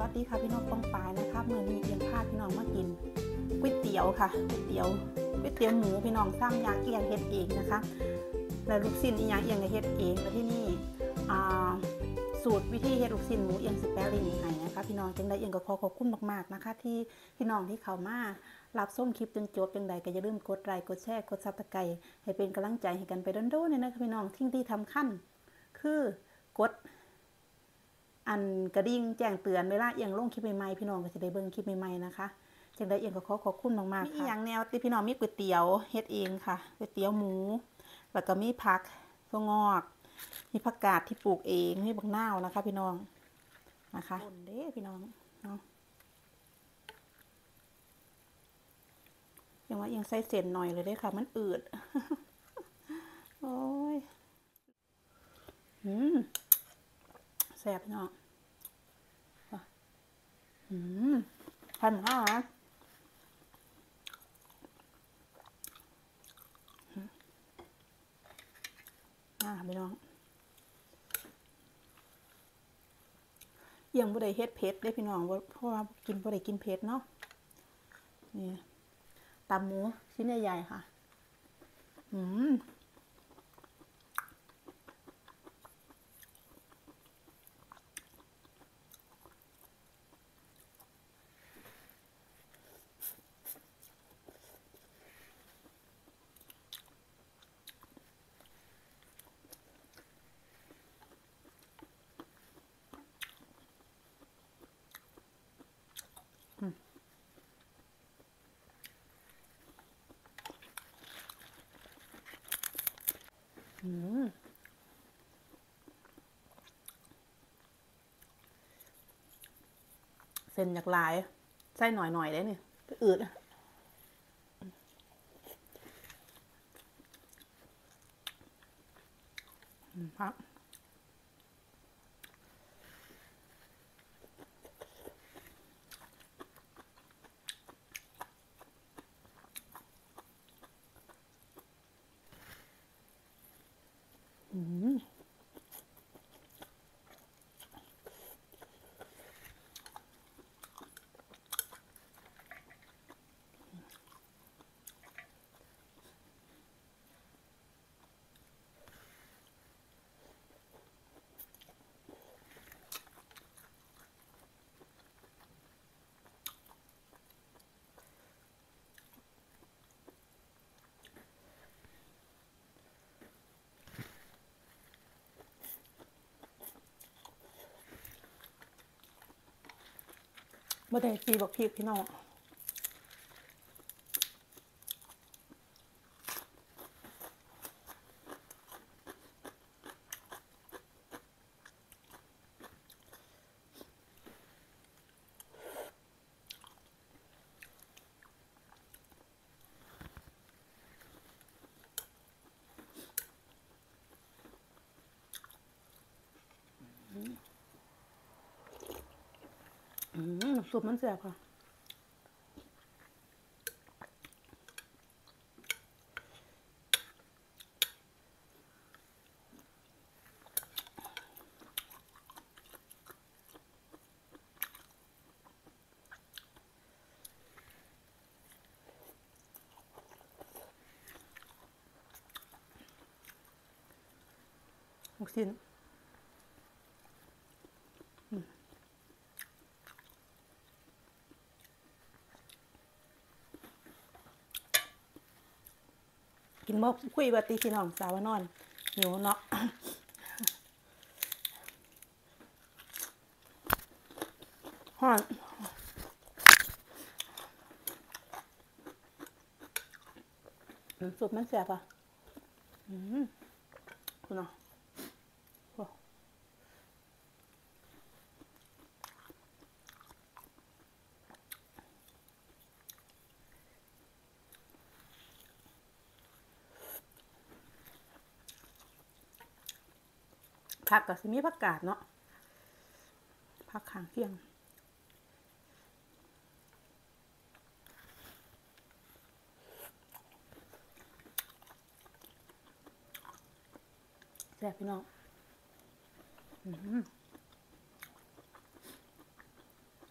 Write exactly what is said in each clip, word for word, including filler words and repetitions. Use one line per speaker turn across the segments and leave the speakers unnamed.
วัสดีค่ะพี่น้องป้องปายนะคะเมื่อนี้เอียงพาพี่น้องมากินก๋วยเตี๋ยวค่ะก๋วยเตี๋ยวก๋วยเตี๋ยวหมูพี่น้องซ้ำยางเอียงเฮ็ดเองนะคะแล้วลูกชิ้นอียางเอียงก็เฮ็ดเองแล้วที่นี่สูตรวิธีเฮ็ดลูกชิ้นหมูเอียงสแปรลิงให้นะคะพี่น้องจังใดเอียงก็ขอขอบคุณมากๆนะคะที่พี่น้องที่เข้ามารับชมคลิปจนจบจังใดก็อย่าลืมกดไลค์กดแชร์กดซับสไครต์ให้เป็นกำลังใจให้กันไปโดนๆเลยนะคะพี่น้องทิ้งที่ทำขั้นคือกดอันกระดิ่งแจ้งเตือนเวลาเอียงลงคลิปใหม่ๆพี่น้องก็จะได้เบิ่งคลิปใหม่ๆนะคะจังได้เอียงก็ขอขอบคุณมากๆค่ะมีอย่างแนวที่พี่น้องมีก๋วยเตี๋ยวเฮ็ดเองค่ะก๋วยเตี๋ยวหมูแล้วก็มีผักถั่วงอกมีผักกาดที่ปลูกเองมีบักนาวนะคะพี่น้องนะคะคนเด้พี่น้องเนาะยังว่ายังใส่เส้นหน่อยเลยเด้ค่ะมันอืดโอ้ยอืมแซ่บพี่น้องอืมพันห้าอ่าพี่น้องยังบ่ได้เฮ็ดเผ็ดได้พี่น้องเพราะว่ากินบ่ได้กินเผ็ดเนาะนี่ตำหมูชิ้นใหญ่ๆค่ะอืมอืมเส้นอยากหลายใส่หน่อยๆได้นี่อืดครับอืมบ่ได้จีบอกพริกพี่น้องอืมซุปมันแซ่บค่ะลูกชิ้นกินบ่คุยบัดตีพี่น้องสาวนอนหิวเนาะฮ้อนซุปมันแซ่บอ่ะอืมคุณเนาะผักก็สิมีผักกาดเนาะผักข้างเคียงแซ่บพี่น้องอืม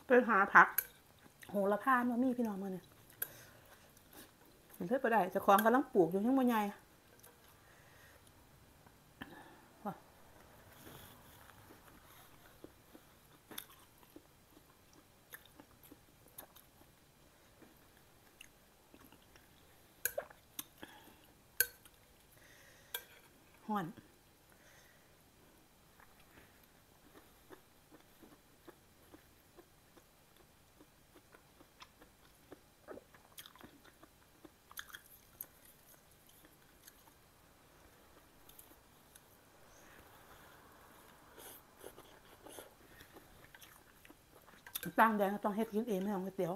ไปหาผักโหระพามามีพี่น้องมาเนี่ยเห็นเพื่อไปได้จะคล้องกำลังปลูกอยู่ยังบ่ใหญ่ห่อนตั้งแดงต้องเฮ็ดกินเองไม่ทำก๋วยเตี๋ยว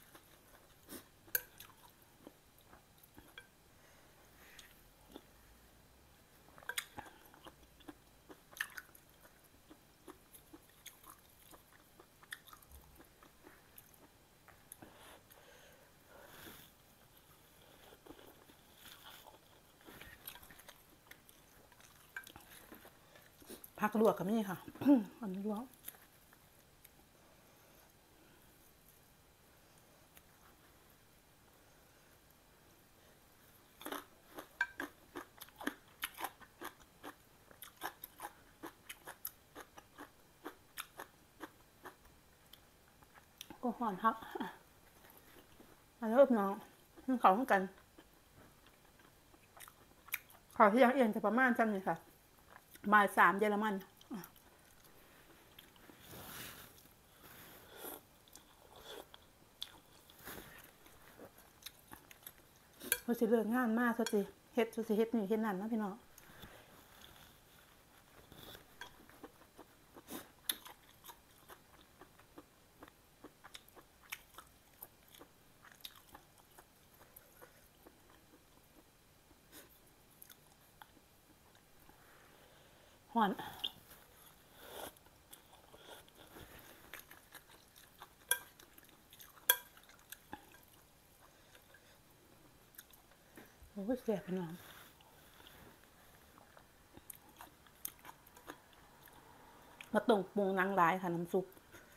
ผักลวกกับนี่ค่ะ อันนี้ลวกก็ห่อนครับมาเริ่มน้องขึ้นเขาขึ้นกันเขาที่ยังเอียงจะประมาณจำนี่ค่ะบ่ายสามเยอรมันเขาสิเลิกงานมากเขาสิเฮ็ดเขาสิเฮ็ดนี่เฮ็ดนั่นนะพี่น้องห่อนโอ้ยเสียพี่น้องมาตรงปรุงนางร้ายค่ะน้ำซุป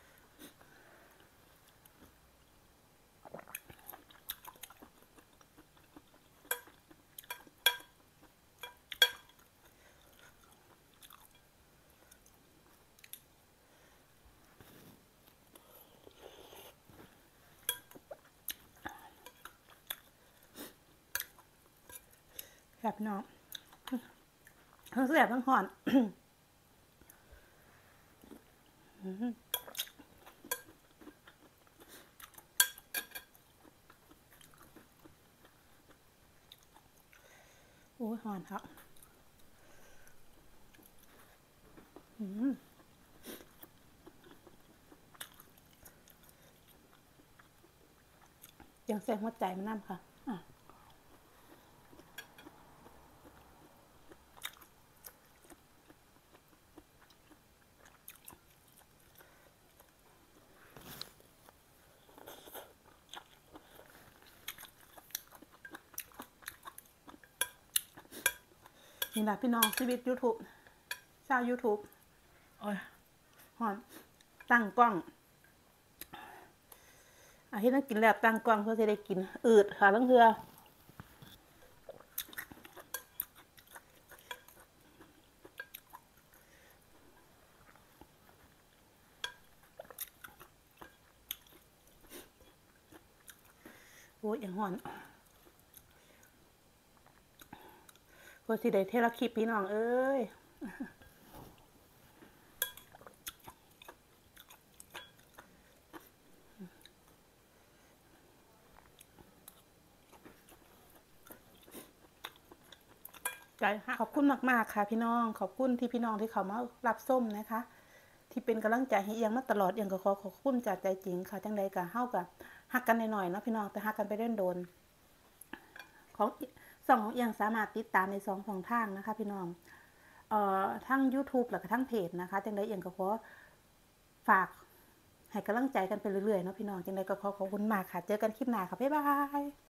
แบบน้องทั้งเสียบทั้งห่อนโอ้ยห่อนครับยังแสงหัวใจมันน้ำค่ะนี่แหละพี่น้องชีวิต ยูทูบ ชาว ยูทูบ โอ้ยหอนตั้งกล้องอาทิตย์นั้นกินแล้วตั้งกล้องเพื่อจะได้กินอืดค่ะลังเทือโอ้ยอย่างหอนเพื่อสิได้เทละคลิปพี่น้องเอ้ยใจขอบคุณมากๆค่ะพี่น้องขอบคุณที่พี่น้องที่เขามารับส้มนะคะที่เป็นกำลังใจให้เอียงมาตลอดเอียงก็ขอขอบคุณจากใจจริงค่ะจังใดก็เฮากับฮักกันหน่อยๆเนาะพี่น้องแต่ฮักกันไปเล่นโดนของสองของเอียงสามารถติดตามในสองของทางนะคะพี่น้องเอ่อทั้ง ยูทูบ แล้วก็ทั้งเพจนะคะจังใดเอียงก็ขอฝากให้กำลังใจกันไปเรื่อยๆเนาะพี่น้องจังใดก็ขอขอบคุณมากค่ะเจอกันคลิปหน้าค่ะบ๊ายบาย